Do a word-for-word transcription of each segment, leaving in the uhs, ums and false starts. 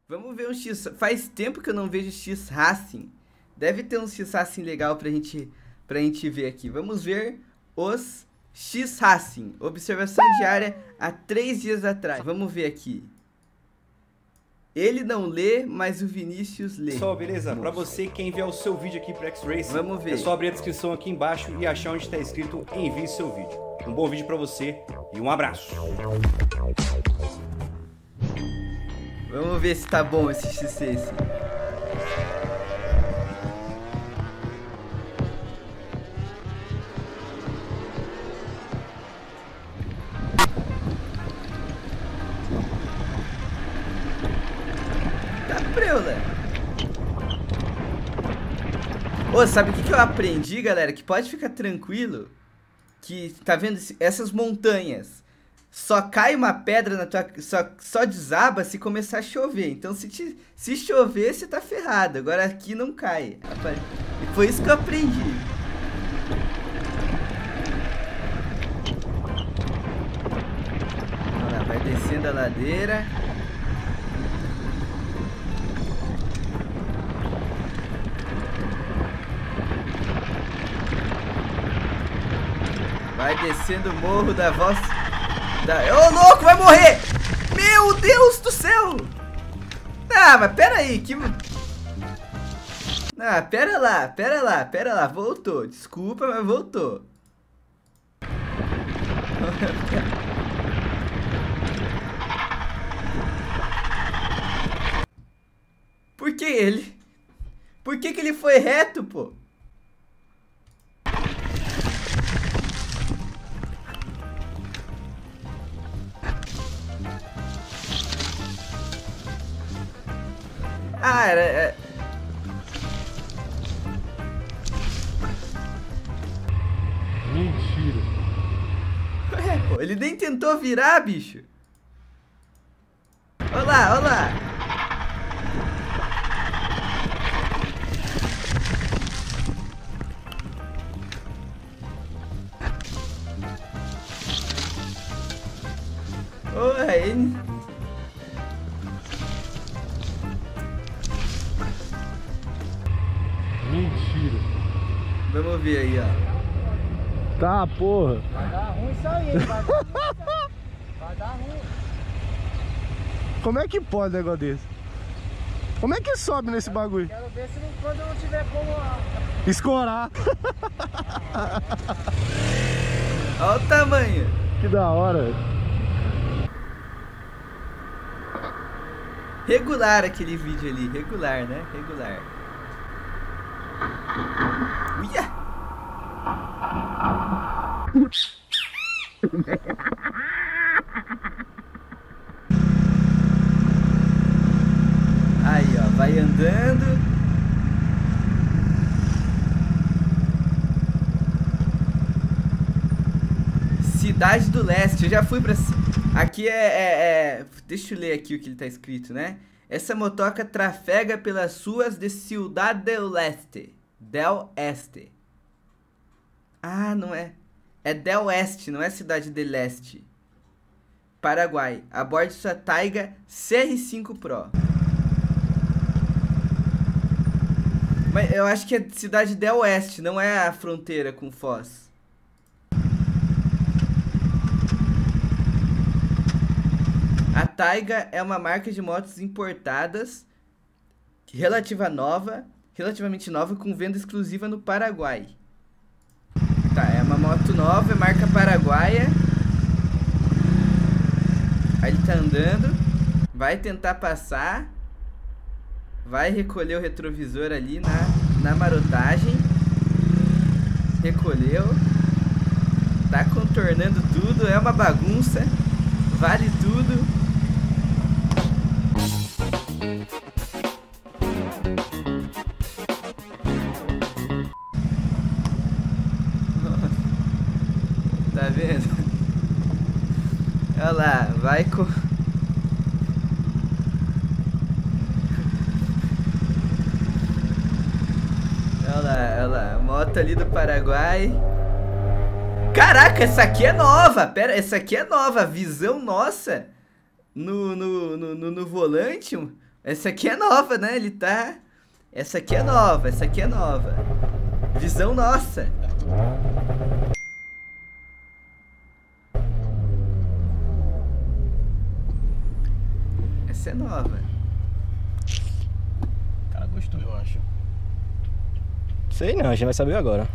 Vamos ver um X... Faz tempo que eu não vejo X Racing. Deve ter um X Racing legal pra gente, pra gente ver aqui. Vamos ver os X Racing. Observação diária há três dias atrás. Vamos ver aqui. Ele não lê, mas o Vinícius lê. Pessoal, beleza? Para você quem enviar o seu vídeo aqui para X-Racing, vamos ver. É só abrir a descrição aqui embaixo e achar onde está escrito envie seu vídeo. Um bom vídeo para você e um abraço. Vamos ver se tá bom esse X C. Ô, oh, sabe o que, que eu aprendi, galera? Que pode ficar tranquilo. Que, tá vendo? Essas montanhas. Só cai uma pedra na tua... Só, só desaba se começar a chover. Então, se, te, se chover, você tá ferrado. Agora aqui não cai. E foi isso que eu aprendi. Olha lá, vai descendo a ladeira. Vai descendo o morro da voz... Da... Ô, louco, vai morrer! Meu Deus do céu! Ah, mas pera aí, que... Ah, pera lá, pera lá, pera lá, voltou. Desculpa, mas voltou. Por que ele? Por que que ele foi reto, pô? Ah, era... É... Mentira. Ué, pô, ele nem tentou virar, bicho. Olha lá, olha lá. Ué, ele... Mentira. Vamos ver aí, ó. Tá, porra. Vai dar ruim isso aí, hein? Vai dar ruim isso aí. Vai dar ruim. Como é que pode um negócio desse? Como é que sobe nesse bagulho? Quero ver se não, quando eu não tiver como... Escorar. Olha o tamanho. Que da hora. Regular aquele vídeo ali. Regular, né? Regular. Uia! Aí, ó, vai andando. Cidade do Leste. Eu já fui pra... Aqui é, é, é... Deixa eu ler aqui o que ele tá escrito, né? Essa motoca trafega pelas ruas de Ciudad del Este. Del Este. Ah, não é. É Del Este, não é Cidade del Este. Paraguai. Aborde sua Taiga C R cinco Pro. Mas eu acho que é Cidade del Oeste, não é a fronteira com Foz. A Taiga é uma marca de motos importadas, relativa nova, relativamente nova, com venda exclusiva no Paraguai. Tá, é uma moto nova, é marca paraguaia. Aí ele tá andando, vai tentar passar, vai recolher o retrovisor ali na, na marotagem. Recolheu, tá contornando tudo, é uma bagunça, vale tudo. Tá vendo? Olha lá, vai com... Olha lá, olha lá, moto ali do Paraguai. Caraca, essa aqui é nova, pera, essa aqui é nova, visão nossa no, no, no, no, no volante. Essa aqui é nova, né? Ele tá... Essa aqui é nova, essa aqui é nova. Visão nossa. Essa é nova. O cara gostou, eu acho. Sei não, a gente vai saber agora.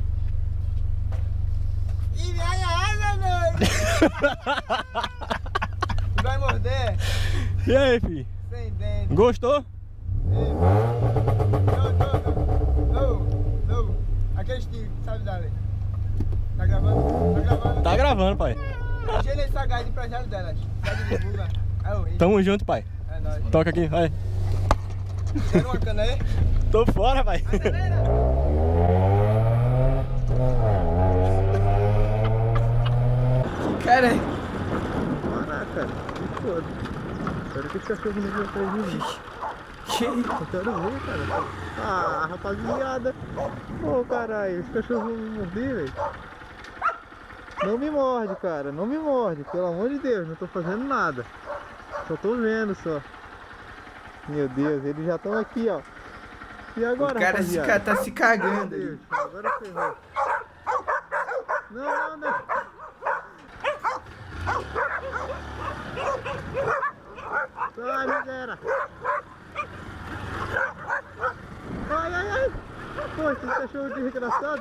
Vai morder? E aí, filho? Sem dente. Gostou? Não, não, não. Aquele estilo, sabe dali? Tá gravando? Tá gravando? Tá gravando, pai. Deixa ele sagar de empresário delas. Pode divulgar. É horrível. Tamo junto, pai. É nóis. Toca aqui, vai. Quer uma cana aí? Tô fora, pai. Cara, Caraca, que foda. Espero que esse cachorro não venha atrás de mim. que... Eu quero ver, cara. Ah, rapaziada. Pô, caralho, esse cachorro não me morder, velho. Não me morde, cara. Não me morde, pelo amor de Deus. Não tô fazendo nada. Só tô vendo só. Meu Deus, eles já estão aqui, ó. E agora, O cara se rapaziada? ca- tá se cagando Meu ali. Deus, agora ferrou. Não, não, não. Ai, miséria. Ai, ai, ai. Poxa, esse cachorro desgraçado.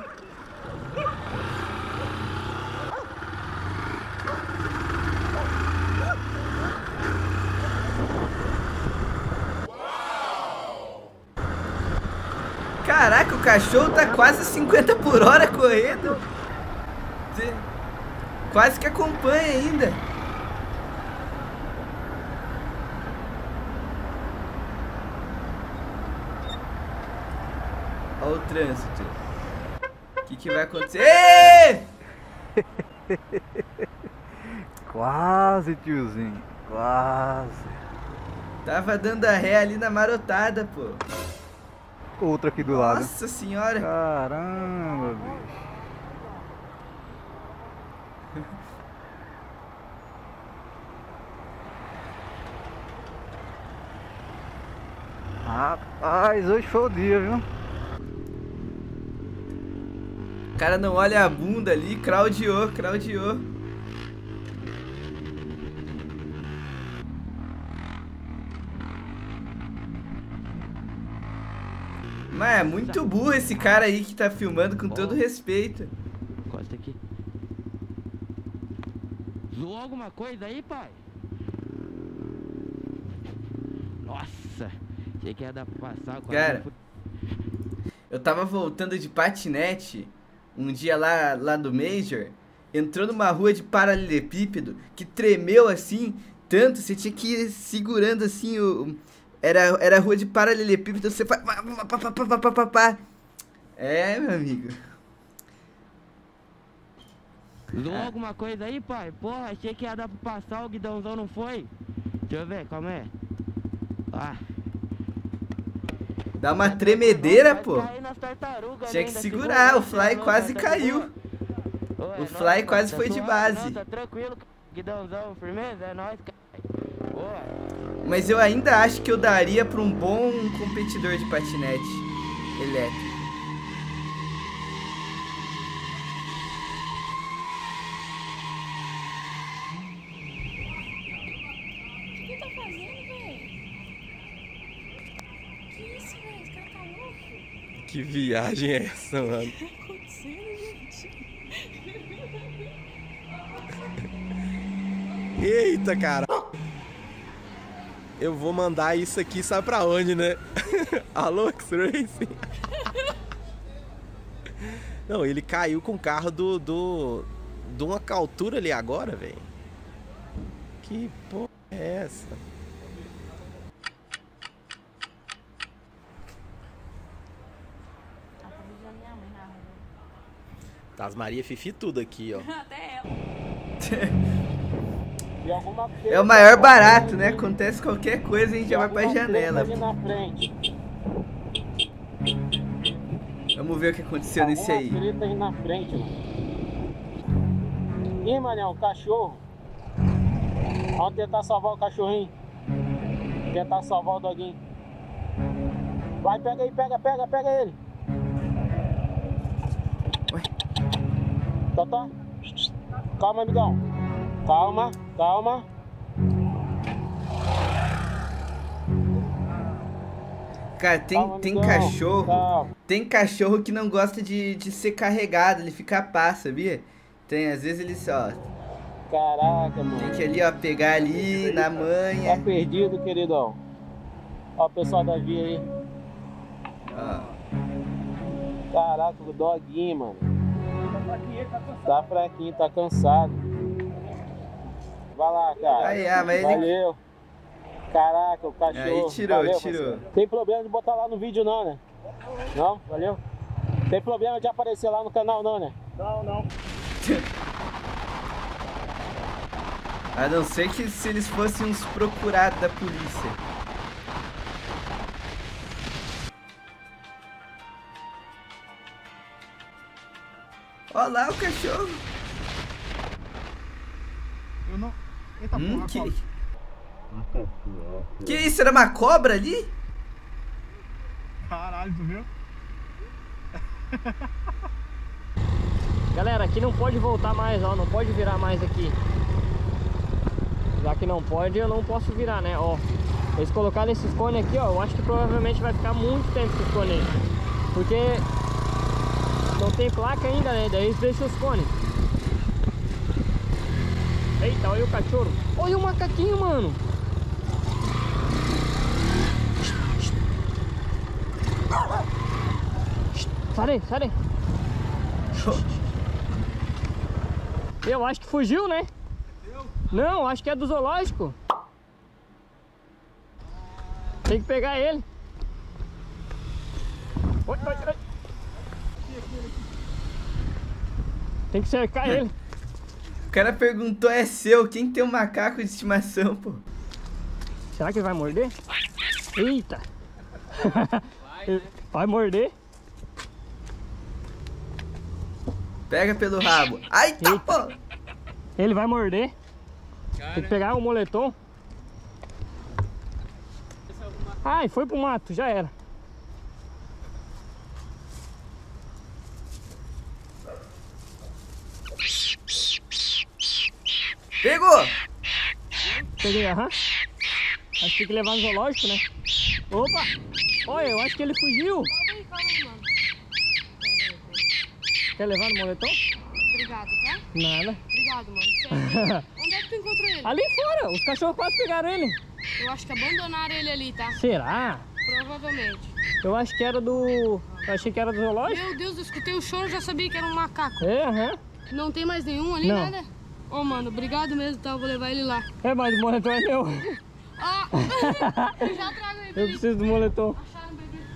Caraca, o cachorro tá quase cinquenta por hora correndo. Cê- Quase que acompanha ainda. Olha o trânsito. O que, que vai acontecer? Ê! Quase, tiozinho. Quase. Tava dando a ré ali na marotada, pô. Outra aqui do lado. Nossa senhora. Caramba, bicho. Rapaz, hoje foi o dia, viu? O cara não olha a bunda ali, craudiou, craudiou. Mas é muito burro esse cara aí que tá filmando, com todo respeito. Encosta aqui. Zoou alguma coisa aí, pai? Nossa, achei que ia dar pra passar. Cara, eu tava voltando de patinete um dia lá, lá do Major, entrou numa rua de paralelepípedo que tremeu assim, tanto, você tinha que ir segurando assim o... Era, era rua de paralelepípedo, você faz... É, meu amigo. Zoou alguma coisa aí, pai? Porra, achei que ia dar pra passar, o guidãozão não foi? Deixa eu ver, calma aí. Ah. Dá uma tremedeira, Vai pô. cair nas tartarugas Tinha que ainda, segurar, segura, o Fly tá quase louco, tá de caiu. boa? Ô, é O nóis, Fly pai, quase tá foi de suave? base. Não, tá tranquilo, guidãozão, firmeza? É nóis, cara. Boa. Mas eu ainda acho que eu daria pra um bom competidor de patinete elétrico. O que tá fazendo, velho? Que isso, velho? Esse cara tá louco? Que viagem é essa, mano? O que tá acontecendo, gente? Eita, cara. Eu vou mandar isso aqui, sabe pra onde, né? Alô, X-Racing? Não, ele caiu com o carro do... do... de uma altura ali agora, velho. Que porra é essa? Tá avisando minha mãe na rua. Tá as Maria Fifi tudo aqui, ó. Até ela. É o maior barato, né? Acontece qualquer coisa, a gente já vai pra janela. na frente. Vamos ver o que aconteceu nesse aí. Treta aí na frente, mano. Ih, mané, o cachorro. Vamos tentar salvar o cachorrinho. tentar salvar o doguinho. Vai, pega aí, pega, pega, pega ele. Ué? Totó. Calma, amigão. Calma, calma. Cara, tem, Calma, tem amigão. cachorro. Calma. Tem cachorro que não gosta de, de ser carregado, ele fica a pá, sabia? Tem, às vezes ele só. Caraca, mano. Tem que ali, ó, pegar ali na Tá manha. perdido, queridão. Ó o pessoal da via aí. Ó. Caraca, o doguinho, mano. Tá fraquinho, tá cansado. Vai lá, cara. Aí, ah, mas ele- Valeu. Caraca, o cachorro. Aí tirou, Valeu, tirou. parceiro. Tem problema de botar lá no vídeo não, né? Não? Valeu? Tem problema de aparecer lá no canal não, né? Não, não. A não ser que se eles fossem uns procurados da polícia. Olha lá o cachorro. Eu não... Eita Hum, porra, que... cobra. que isso? Era uma cobra ali? Caralho, tu viu? Galera, aqui não pode voltar mais, ó, não pode virar mais aqui. Já que não pode, eu não posso virar, né, ó. Eles colocaram esses cones aqui, ó, eu acho que provavelmente vai ficar muito tempo esses cones aí. Porque não tem placa ainda, né, daí eles deixam os cones. Eita, olha o cachorro. Olha o macaquinho, mano. Sai daí, sai daí. Eu acho que fugiu, né? Não, acho que é do zoológico. Tem que pegar ele. Oi, oi, oi. Tem que cercar ele. O cara perguntou, é seu, quem tem um macaco de estimação, pô? Será que ele vai morder? Eita! Vai, né? Vai morder? Pega pelo rabo. Ai, tá, pô! Ele vai morder. Tem que pegar o moletom. Ai, foi pro mato, já era. Pegou! Peguei, aham. Acho que tem que levar no zoológico, né? Opa! Olha, eu acho que ele fugiu. Calma aí, calma aí, mano. Quer levar no moletom? Obrigado, tá? Nada. Obrigado, mano. Sério. Onde é que tu encontrou ele? Ali fora, os cachorros quase pegaram ele. Eu acho que abandonaram ele ali, tá? Será? Provavelmente. Eu acho que era do... Eu achei que era do zoológico. Meu Deus, eu escutei o choro e já sabia que era um macaco. É, aham. Não tem mais nenhum ali, Não. nada? Ô, mano, obrigado mesmo, tá? Eu vou levar ele lá. É, mas o moletom é meu. Ah, eu já trago ele pra Eu ele. preciso do moletom. Acharam o bebê.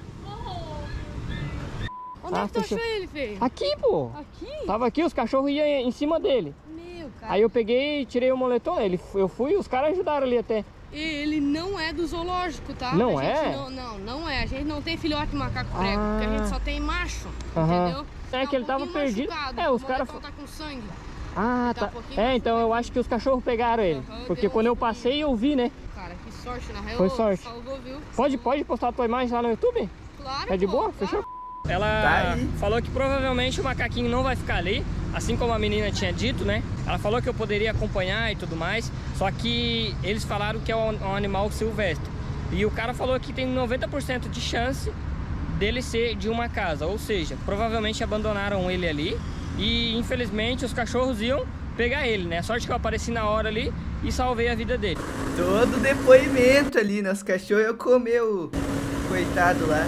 Oh. Onde Ah, é que tu fechou. achou ele, feio? Aqui, pô. Aqui? Tava aqui, os cachorros iam em cima dele. Meu, cara. Aí eu peguei e tirei o moletom. Ele, eu fui, os caras ajudaram ali até. Ele não é do zoológico, tá? Não A gente é? Não, não, não é. A gente não tem filhote de macaco prego, Ah. porque a gente só tem macho, Aham. entendeu? É que ele tava pouquinho perdido. machucado, É, os o caras... moletom tá com sangue. Ah, tá tá. um pouquinho É, então eu acho que os cachorros pegaram ele. Aham, Porque deu quando um eu passei eu vi, né? Cara, que sorte, na real. Foi sorte. Salvou, viu? Pode, pode postar a tua imagem lá no YouTube? Claro, É de pô, boa? claro. Fechou? Ela Tá aí. falou que provavelmente o macaquinho não vai ficar ali, assim como a menina tinha dito, né? Ela falou que eu poderia acompanhar e tudo mais, só que eles falaram que é um, um animal silvestre. E o cara falou que tem noventa por cento de chance dele ser de uma casa, ou seja, provavelmente abandonaram ele ali e infelizmente os cachorros iam pegar ele, né? Sorte que eu apareci na hora ali e salvei a vida dele. Todo depoimento ali, né? Os cachorros iam comer o coitado lá.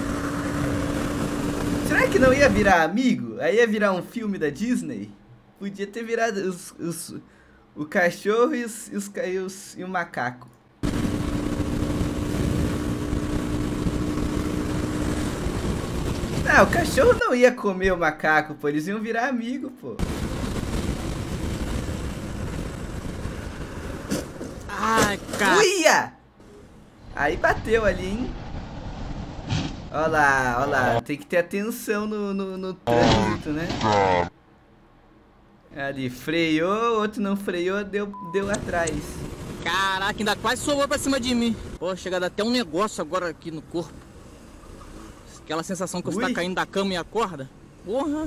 Será que não ia virar amigo? Aí ia virar um filme da Disney? Podia ter virado os, os, o cachorro e, os, e, os, e, os, e o macaco. Não, o cachorro não ia comer o macaco, pô. Eles iam virar amigo, pô. Ai, cara. Uia! Aí bateu ali, hein? Olha lá, olha lá. Tem que ter atenção no, no, no trânsito, né? Ali, freou, outro não freou, deu, deu atrás. Caraca, ainda quase sobrou pra cima de mim. Pô, chega a dar até um negócio agora aqui no corpo. Aquela sensação que você Ui. tá caindo da cama e acorda. Porra.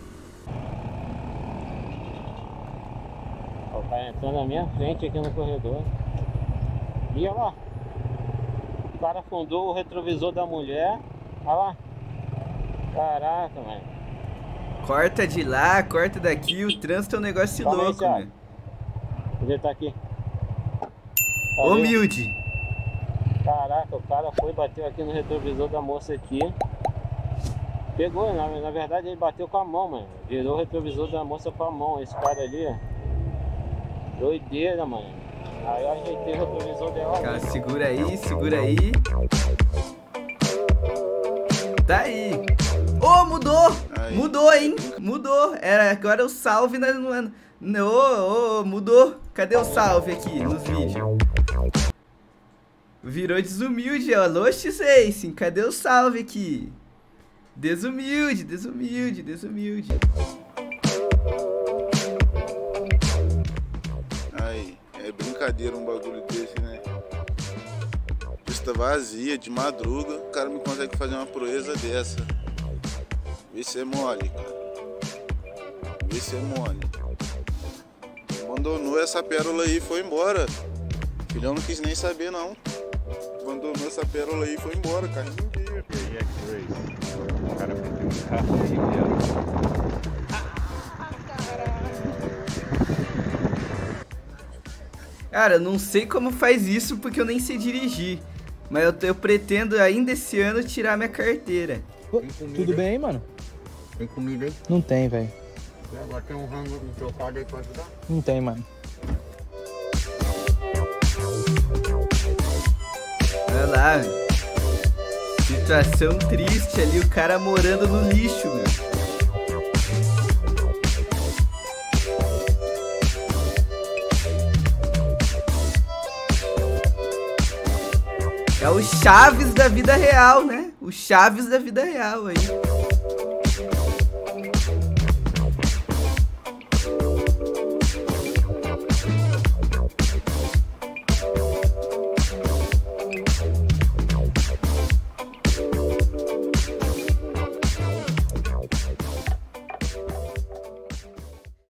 O cara entrando na minha frente aqui no corredor. E olha lá. O cara afundou o retrovisor da mulher. Olha lá. Caraca, mano. Corta de lá, corta daqui, o trânsito é um negócio Calma aí, louco, Thiago. meu. Ele tá aqui. Tá Humilde. Caraca, o cara foi e bateu aqui no retrovisor da moça aqui. Pegou, na, na verdade ele bateu com a mão, mano. Virou o retrovisor da moça com a mão. Esse cara ali, ó. Doideira, mano. Aí eu ajeitei o retrovisor dela. Cara, segura aí, segura aí. Tá aí. Ô, oh, mudou! Aí. Mudou, hein? Mudou. Era agora o salve na... no, no, oh, oh, mudou. Cadê o salve aqui nos vídeos? Virou desumilde, ó. Alô, X-Racing. Cadê o salve aqui? Desumilde, desumilde, desumilde. Aí, é brincadeira um bagulho desse, né? Pista vazia, de madruga, o cara me consegue fazer uma proeza dessa. Vê se é mole, cara. Vê se é mole. Abandonou essa pérola aí e foi embora. O filhão não quis nem saber, não. Abandonou essa pérola aí e foi embora, cara. Não dia. E aí, X-Race? O cara meteu um carro aí, viado. Cara, eu não sei como faz isso porque eu nem sei dirigir. Mas eu, eu pretendo ainda esse ano tirar minha carteira. Tudo bem aí, mano? Tem comida aí? Não tem, velho. Agora tem um rango trocado aí pra ajudar? Não tem, mano. Olha lá, velho. Situação triste ali, o cara morando no lixo, meu. É o Chaves da vida real, né? O Chaves da vida real aí.